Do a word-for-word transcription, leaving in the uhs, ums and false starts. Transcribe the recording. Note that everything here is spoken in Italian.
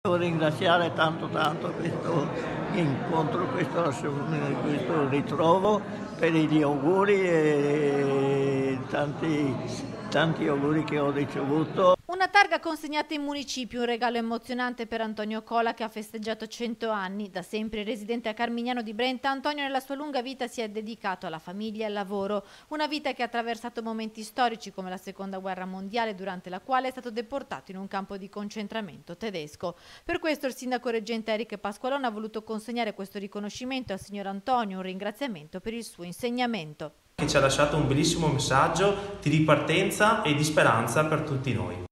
Devo ringraziare tanto tanto questo incontro, questo, questo ritrovo per gli auguri e tanti, tanti auguri che ho ricevuto. Una targa consegnata in municipio, un regalo emozionante per Antonio Cola che ha festeggiato cento anni. Da sempre residente a Carmignano di Brenta, Antonio nella sua lunga vita si è dedicato alla famiglia e al lavoro. Una vita che ha attraversato momenti storici come la seconda guerra mondiale, durante la quale è stato deportato in un campo di concentramento tedesco. Per questo il sindaco reggente Eric Pasqualone ha voluto consegnare questo riconoscimento al signor Antonio, un ringraziamento per il suo insegnamento. Che ci ha lasciato un bellissimo messaggio di ripartenza e di speranza per tutti noi.